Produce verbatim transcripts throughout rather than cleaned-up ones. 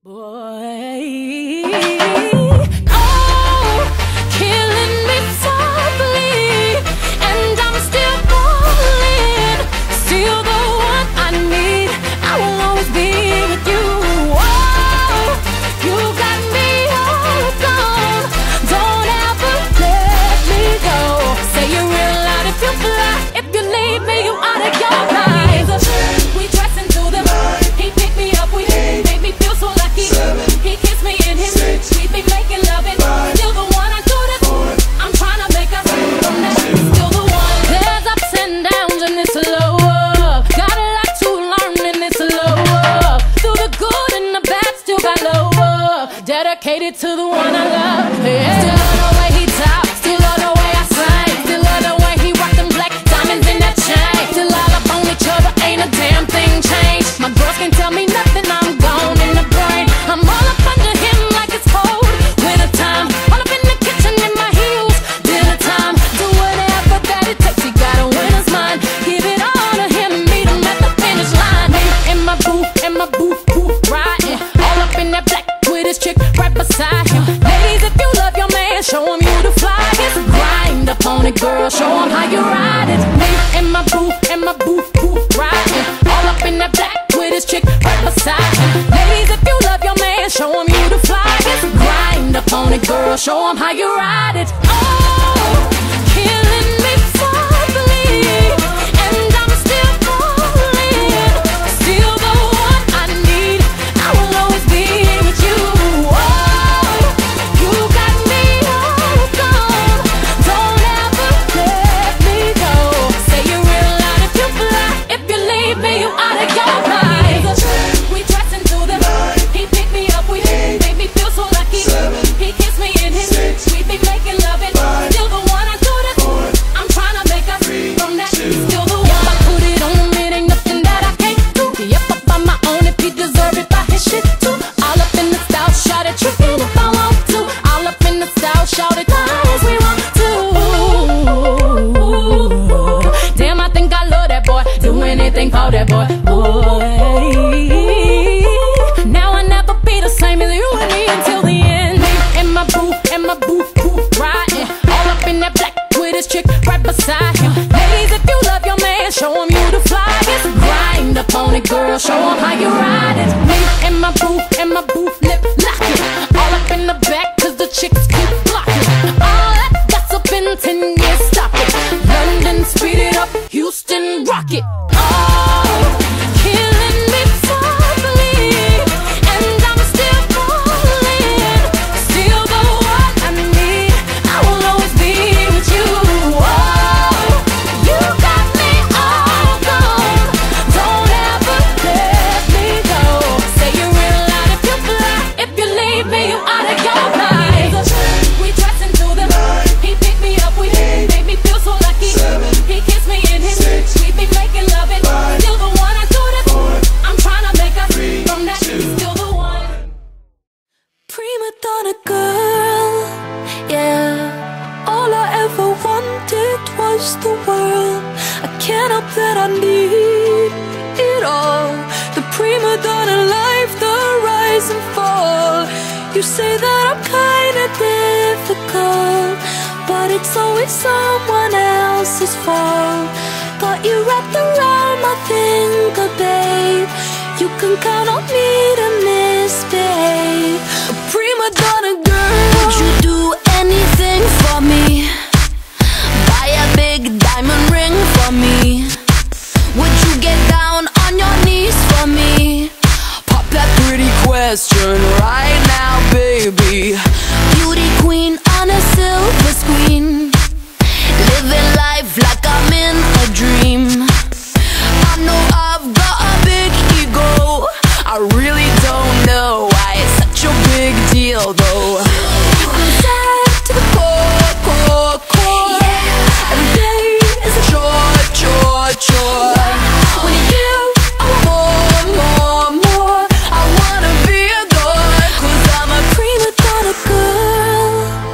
Boy, oh, killing me softly, and I'm still falling, still the one I need. I will always be with you. Oh, you got me all gone. Don't ever let me go. Say you're real loud if you fly. If you leave me, you out of your mind. We dress into the night. He picked me up. We made me feel so lucky. He kissed me in his sweet, me making love it. Still the one I do this. I'm trying to make us from that. Still the one. There's ups and downs in this love. Got a lot to learn in this love. Through the good and the bad, still got love. Dedicated to the one I love. Yeah. Still love the way he talks. Still love the way I sing. Still love the way he rock them black diamonds in that chain. Still all up on each other, ain't a damn thing changed. My girls can't tell me nothing. I'm gone in the brain. I'm all up under him like it's cold winter time. All up in the kitchen in my heels, dinner time. Do whatever that it takes. He got a winner's mind. Give it all to him, meet him at the finish line. In my booth, in my booth, booth riding. All up in that black with his chick right beside him. Ladies, if you love your man, show him you the flyest. Grind up on it, girl. Show him how you ride it. In my booth, in my booth, booth riding. All up in that black with his chick right beside him. Ladies, if you love your man, show him you the flyest. Grind up on it, girl. Show him how you ride it. Oh, killing me softly, and I'm still falling. Still the one I need. I will always be with you. Oh, you got me all gone. Don't ever let me go. Say you're real loud if you fly. If you leave me, you out of your mind. We dress into the night. He picked me up. We made me feel so lucky. He kissed me in his sweet, me making love it. Still the one I do this. I'm trying to make us from that. Still the one I put it on him. It ain't nothing that I can't do. Be up up on my own if he deserve it by his shit too. All up in the style, shout it, tripping if I want to. All up in the style, shout it, as we want to. Damn, I think I love that boy. Do anything for that boy. Boy, now I never be the same as you and me until the end. In my booth, in my booth, booth riding. All up in that black with his chick right beside him. Ladies, if you love your man, show him you the flyest. Grind up on it, girl. Show him how you ride it. Me in my booth, in my booth, lip locking. All up in the back, cause the chicks keep blocking. All that gossip in ten years, stop it. London, speed it up. Houston, rock it. Oh, killing me softly, and I'm still falling. Still the one I need. I will always be with you. Oh, you got me all gone. Don't ever let me go. Say you're real loud if you fly. If you leave me, you out of your mind. We dress into the night. He picked me up. We made me feel so lucky. He kissed me in his sweet, me making love it. Still the one I do this. I'm trying to make us from that. Still the one. Prima donna girl, yeah. All I ever wanted was the world. I can't help that I need it all. The prima donna life, the rise and fall. You say that I'm kinda difficult, but it's always someone else's fault. Got you wrapped around my finger, babe. You can count on me to misbehave. A prima donna girl, would you do anything for me? Buy a big diamond ring for me? Would you get down on your knees for me? Pop that pretty question right now, baby. Beauty queen on a silver screen, living life like I'm in a dream. I know I've got a big ego. I really don't know why it's such a big deal though. I'm sad to the core, core, core. Every day is a chore, chore, chore. When you give, I want more, more, more. I wanna be adored, cause I'm a prima donna girl,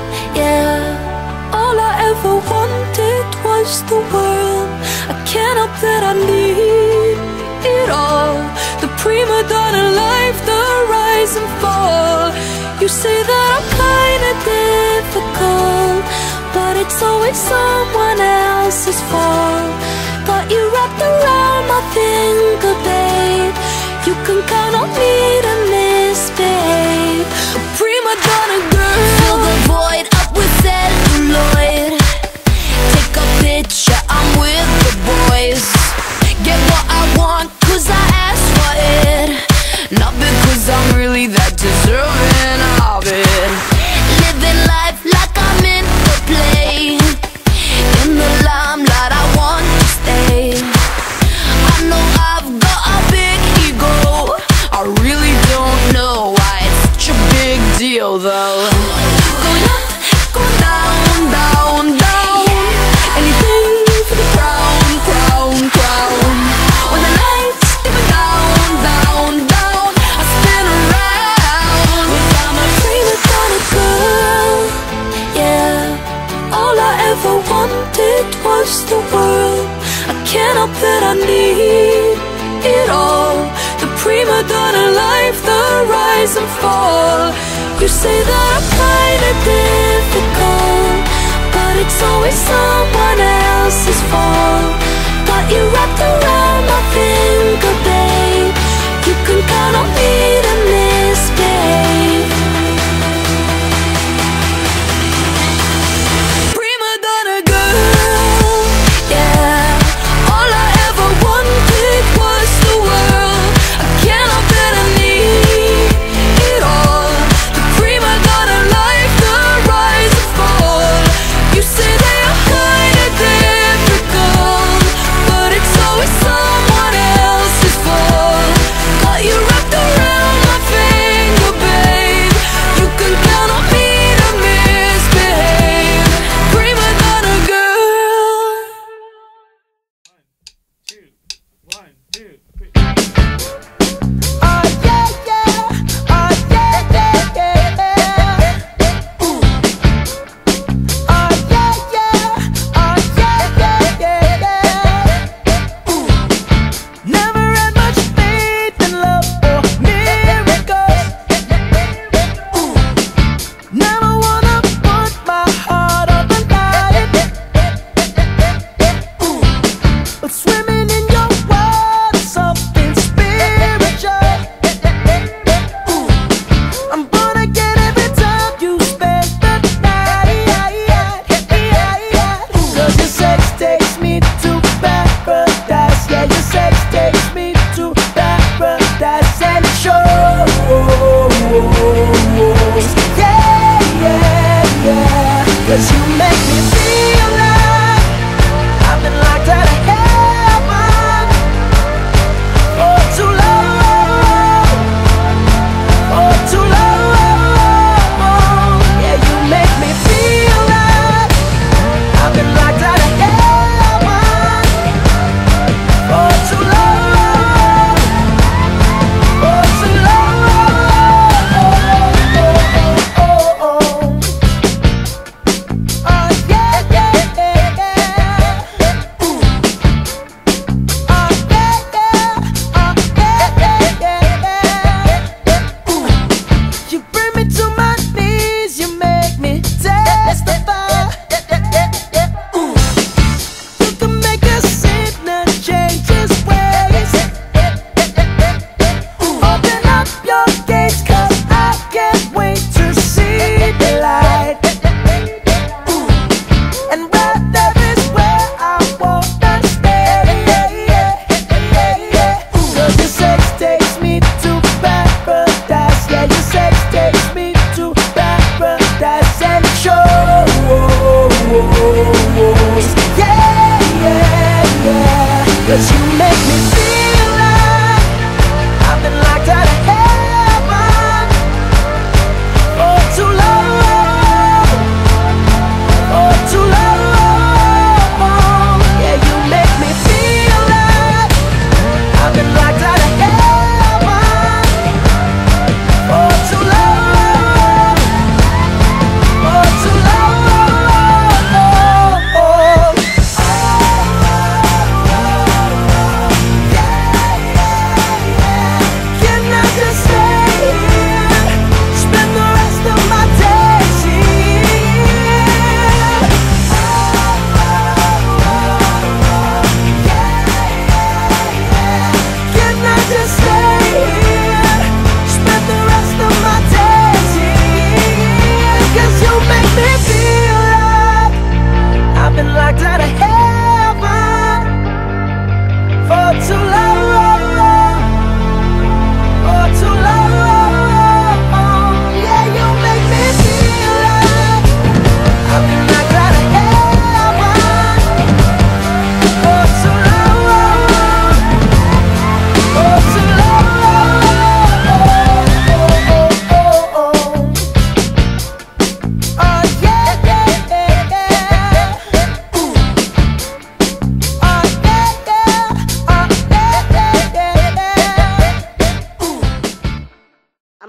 yeah. All I ever wanted was the world. I can't help that I need it all. The prima donna life, the right rise and fall. You say that I'm kinda difficult, but it's always someone else's fault. Got you wrapped around my finger, babe. You can count on me to misbehave. A prima donna girl. Fill the void up with celluloid. Take a picture, I'm with the boys. Get what I want, cause I asked for it. Not because I'm really that deserving of it. Living life like I'm in the play. In the limelight, I want to stay. I know I've got a big ego. I really don't know why it's such a big deal though. Going up, going down, down, down. Anything for the crown, crown, crown. When the lights dipping down, down, down, I spin around. Well, I'm a prima donna girl, yeah. All I ever wanted was the world. I can't help that I need it all. The prima donna life, the rise and fall. You say that I'm kinda difficult, but it's always someone else's fault. Got you wrapped around my finger, babe. You can count on me to misbehave. Prima donna girl, yeah. All I ever wanted was the world. I can't help that I need it all. The prima donna life, the rise and fall. You say that I'm kinda difficult, but it's always someone else's fault.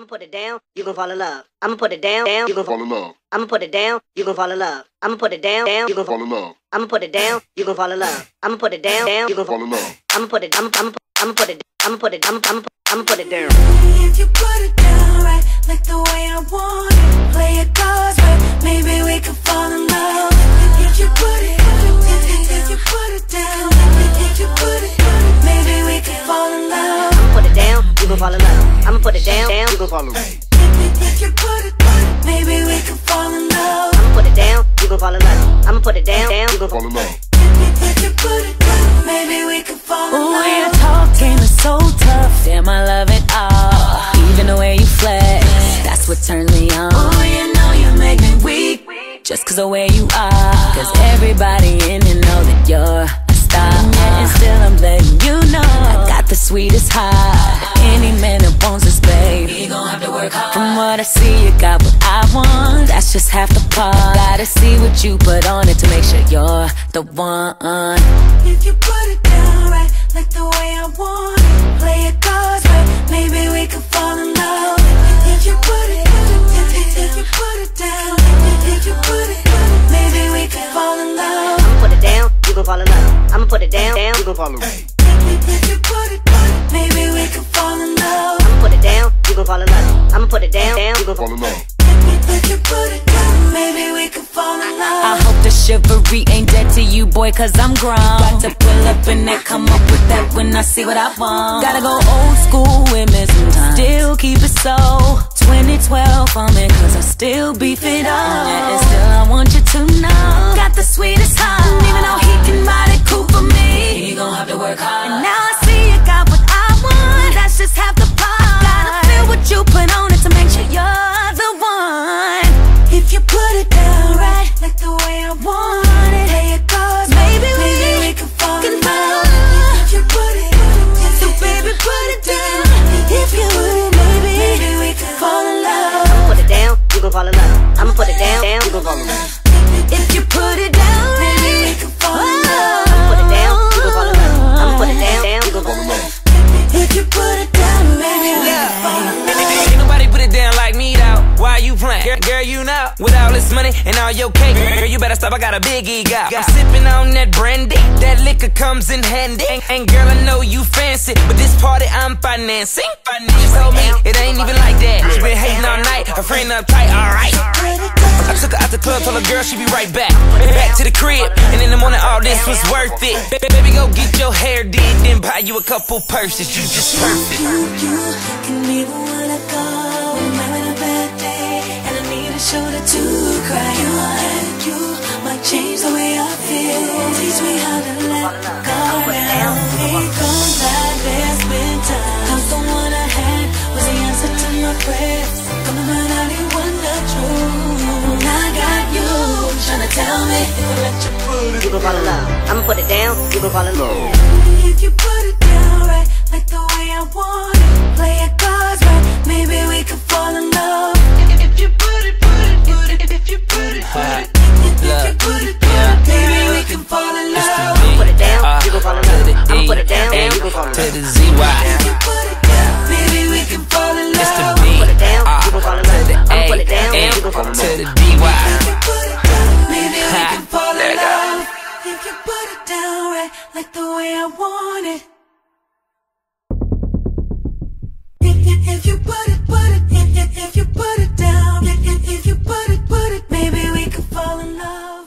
I'ma put it down, you gon' fall in love. I'ma put it down, down, you gon' fall in love. I'ma put it down, you gon' fall in love. I'ma put it down, down, you gon' fall in love. I'ma put it down, you gon' fall in love. I'ma put it down, down, you gon' fall in love. I'ma put it, I'ma, I'ma, I'ma put it, I'ma put it, I'ma, I'ma, I'ma put it down. If you put it down right, like the way I want it, play it cards right, maybe we could fall in love. If you put it, if you put it down, if you put it, maybe we could fall in love. I'ma put it down, you gon' fall in love. I'ma put it down, down, you gon' fall in love. If you put it, maybe we could fall in love. I'ma put it down, you gon' fall in love. I'ma put it down, down, you gon' fall in love. If you put it down, maybe we could fall in love. Ooh, your talking is so tough, damn I love it all. Even the way you flex, that's what turns me on. Oh, you know you make me weak, just cause the way you are. Cause everybody in here know that you're a star. And still I'm letting you know I got the sweetest heart. Any man that wants this, babe, he gon' have to work hard. From what I see, you got what I want. That's just half the part. Gotta see what you put on it to make sure you're the one. If you put it down right, like the way I want it, play it cards right, maybe we could fall in love. If you put it, if, if you put it down, if you put it, maybe we could fall in love. I'ma put it down, you gon' fall in love. I'ma put it down, down, you gon' fall in love. If you put it, maybe we could fall in love. I'ma put it down, you gon' fall in love. I'ma put it down, down, you gon' fall in love. If you put it down, maybe we could fall in love. I hope the chivalry ain't dead to you, boy, cause I'm grown. Got to pull up and that, come up with that when I see what I want. Gotta go old school with me sometimes, still keep it so twenty twelve for me, cause I still beef it up. And still I want you to know, got the sweetest heart. Even though he can ride it cool for me, he gon' have to work hard. And now I see you got what I want, that's just half the part. Gotta feel what you put on it to make sure you're the one. If you put it down right, like the way I want it, play it cards, maybe, maybe we, we can fall in love. If you put it, so baby put it down. If you would it, maybe, maybe we can fall in love. I'ma put it down, you gon' fall in love. I'ma put it down, down, you gon' fall in love. If you put it down, maybe we can fall in love. I'ma put it down, you gon' fall in love. I'ma put it down, down, you gon' fall in love. If you put it down, maybe we can fall in love. Ain't nobody put it down like me though. Why you playing? Girl, girl, you know, with all this money and all your cake, girl, you better stop, I got a big ego. I'm sipping on that brandy, that liquor comes in handy. And, and girl, I know you fancy, but this party I'm financing. She told me it ain't even like that. She been hating all night, her friend uptight, alright. I took her out the club, told her girl she be right back. Back to the crib, and in the morning all this was worth it. Baby, go get your hair did, then buy you a couple purses. You just perfect. You, you can even when I go, I'm having a bad day, and I need a shoulder to cry on. You might change the way I feel, teach me how to let go now. It goes like there's been time, I'm the one I had, was the answer to my prayers. Come to find out you want the truth. I got you, tryna tell me if I let you put it, You gon' fall in love. I'ma put it down, you gon' fall in love. if you put it down right, like the way I want it, play it cards right, maybe we could fall in love. If you put it, put it, put it, if you put it, put it, if you put it, put it, maybe we can fall in love. I'ma put it down, you gon' fall in love. I'ma put it down, down, you gon' fall in To love. the Z Y. If you put it down, maybe we can fall in It's the love. B. Put it down, you gon' fall in love. To the I'ma A. put it down, down, you gon' fall in To love. the D Y. If you put it down, maybe we Ha, can fall there in you go. love. If you put it down right, like the way I want it. If, if, if you put it, put it, if, if, if you put it down, if, if, if you put it, put it, maybe we could fall in love.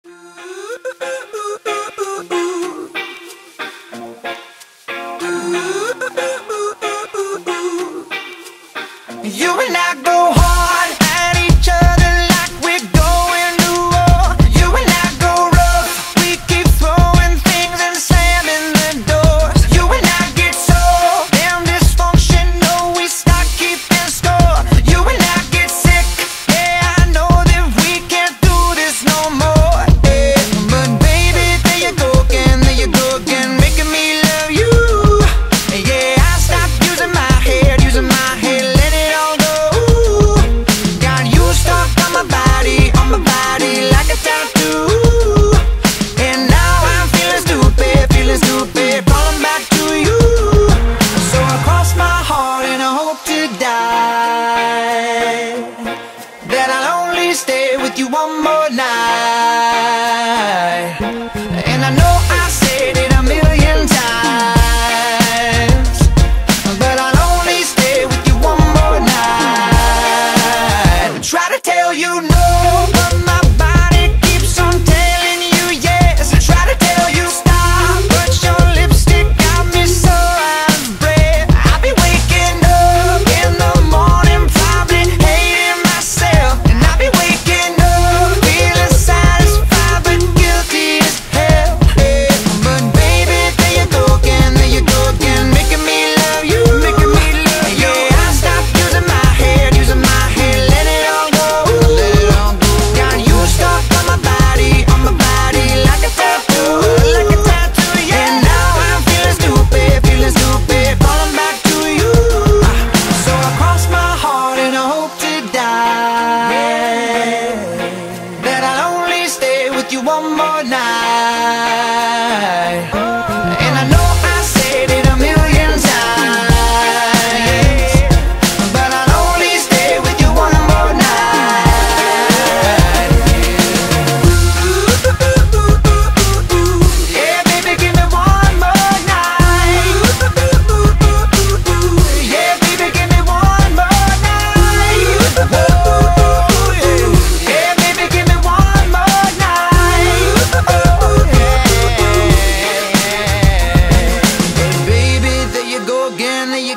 You and I go hard at each other like we're going to war. You and I go rough, we keep throwing things and slamming the doors. You and I get so damn dysfunctional, we start keeping score. You and I get sick, yeah, I know that we can't do this no more. Yeah. But baby, there you go again, there you go again, making me love you. Yeah, I stopped using my head, using my head. Die.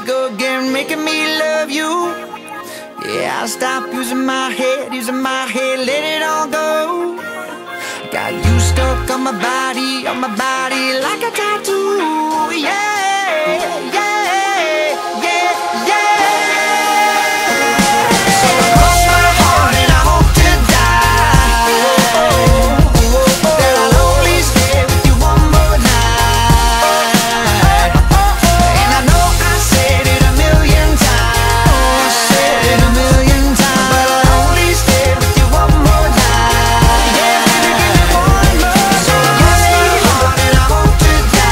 go again, making me love you. Yeah, I'll stop using my head, using my head, let it all go. Got you stuck on my body, on my body like a tattoo. Yeah, yeah, yeah, yeah. So cross my heart and I hope to die that I'll only stay with you one more night. And I know I said it a million times, said it a million times, but I'll only stay with you one more night. Yeah, baby, give me one more. So cross my heart and I hope to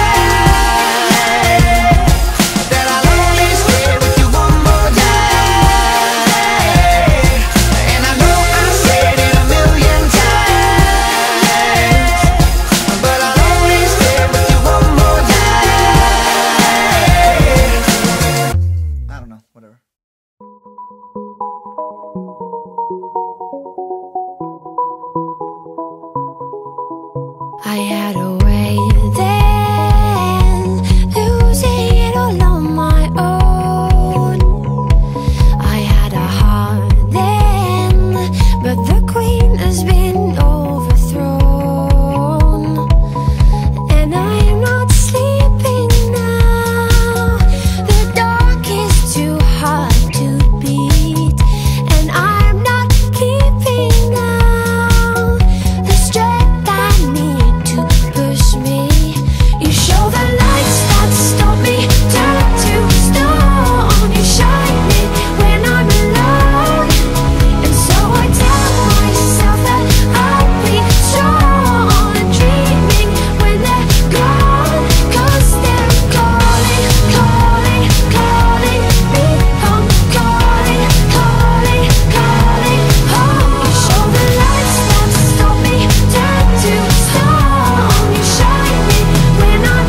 die that I'll only stay with you one more night. And I know I said it a million times, but I'll only stay with you one more night. I don't know, whatever. I had a way then, losing it all on my own. I had a heart then, but the queen has been overthrown. And I'm not sleeping now, the dark is too hard to beat. And I'm not keeping now the strength I need to push me. You show the lights that stop me, turn to stone. You shine me when I'm alone, and so I tell myself that I'll be strong. And dreaming when they're gone, 'cause they're calling, calling, calling me home, calling, calling, calling home. You show the lights that stop me, turn to stone. You shine me when I'm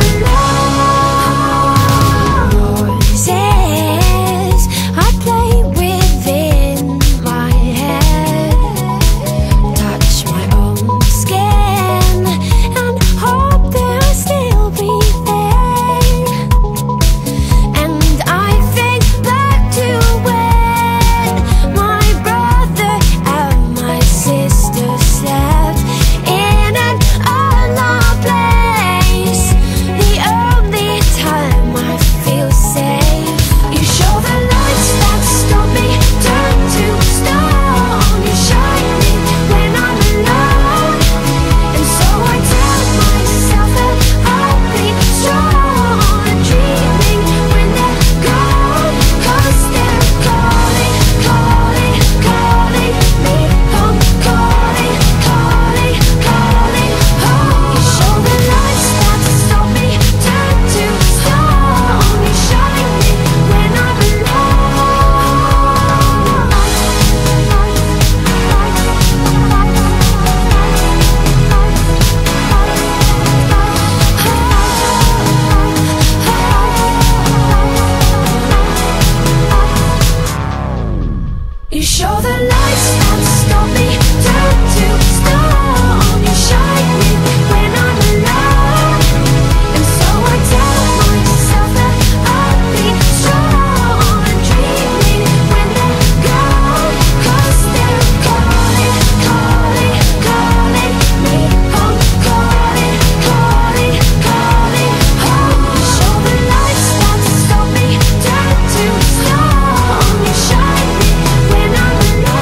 alone. Voices I play within my head, touch my own skin and hope they'll still be there. And I think back to when my brother and my sister slept in an unloved place, the only time I feel safe. You show the lights that stop me, turn to stone. You shine me when I'm alone, and so I tell myself that I'll be strong. And dreaming when they're gone, 'cause they're calling, calling, calling me home, calling, calling, calling home. You show the lights that stop me, turn to stone. You shine me when I'm alone. You show the lights that stop me, turn to stone. You shine me when I'm alone, and so I tell myself that I'll be strong. And dreaming when they're gone, 'cause they're calling, calling, calling me home, calling, calling, calling home. You show the lights that stop me, turn to stone. You shine me when I'm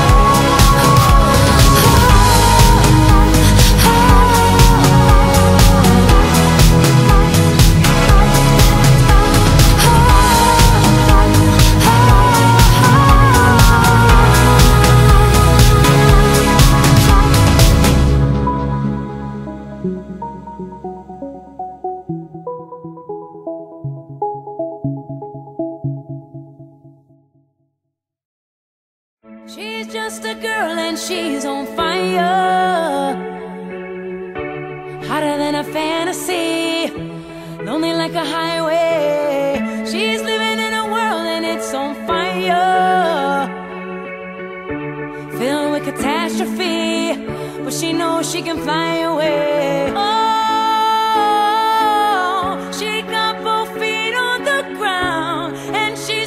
She's just a girl and she's on fire, hotter than a fantasy, lonely like a highway. She's living in a world and it's on fire, filled with catastrophe, but she knows she can fly away. Oh, she got both feet on the ground and she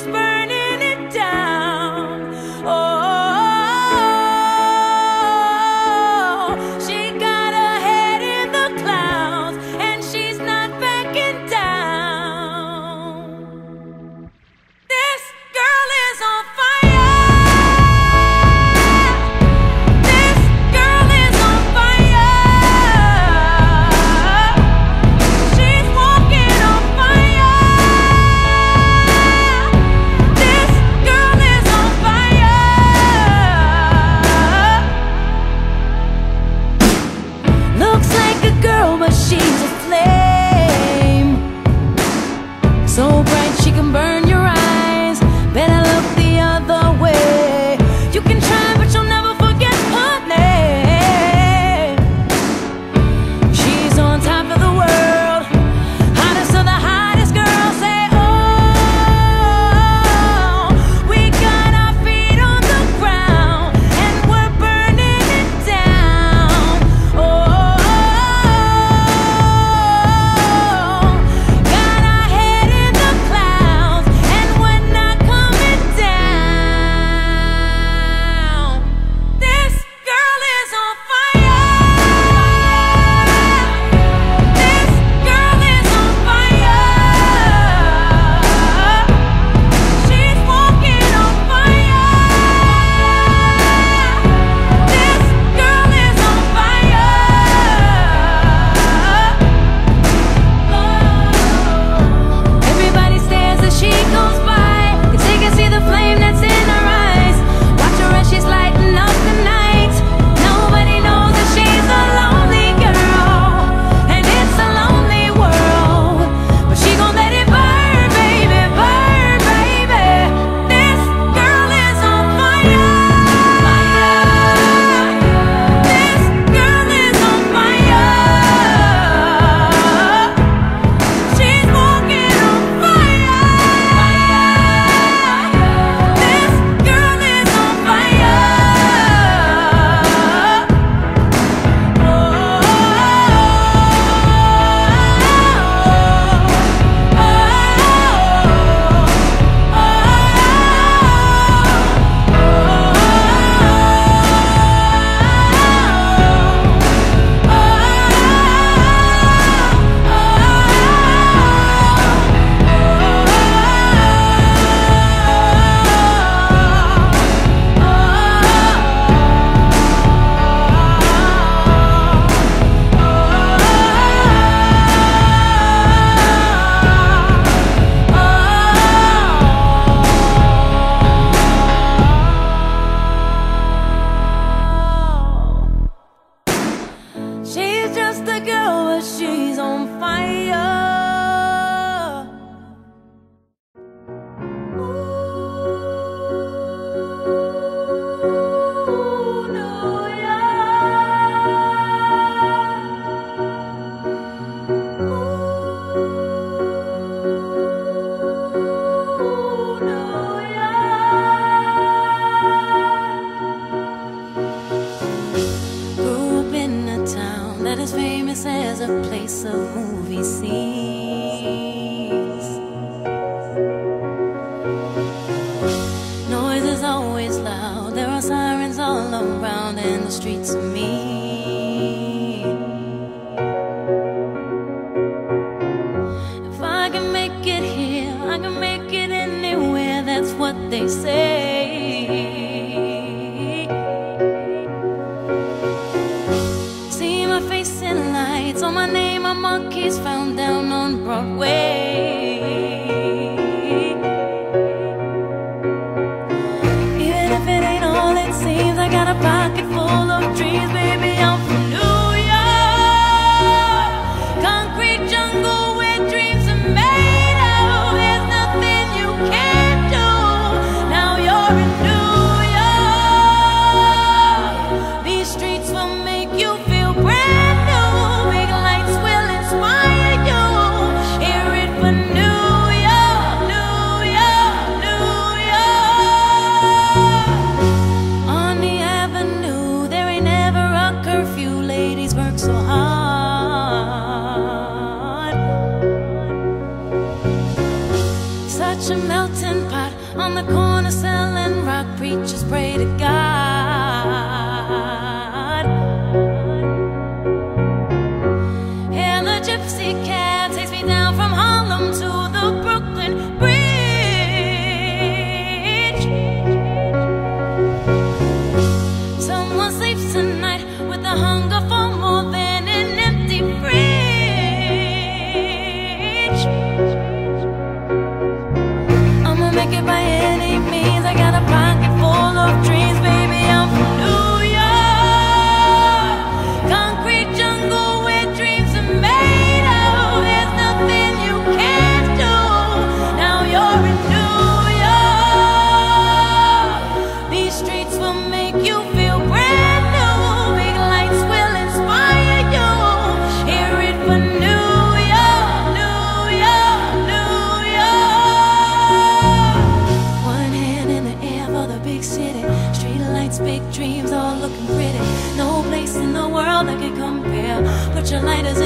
of movie scenes. Noise is always loud, there are sirens all around, and the streets are mean. If I can make it here, I can make it anywhere, that's what they say. See my face in lights, on my name, my monkeys found down on Broadway. Even if it ain't all it seems, I got a pocket full of dreams, baby, I'm from New York. Concrete jungle where dreams are made of, there's nothing you can't do. Now you're in New York. These streets will make you feel brand new. Big lights will inspire you. Hear it for New York, New York, New York. On the avenue, there ain't never a curfew. Ladies work so hard. Such a melting pot on the corner selling rock. Preachers pray to God. And the gypsy cab takes me down from Harlem to the Brooklyn Bridge. Someone sleeps tonight with the hunger for more than an empty fridge. I'ma make it by any means, I got a pocket full of dreams, baby, I'm from New York. Concrete jungle where dreams are made of, there's nothing you can't do. Now you're in New York. These streets will make you feel brand new. Big lights will inspire you. Hear it for New York, New York, New York. One hand in the air for the big city. Street lights, big dreams, all looking pretty. No place in the world that can compare. Put your lighters in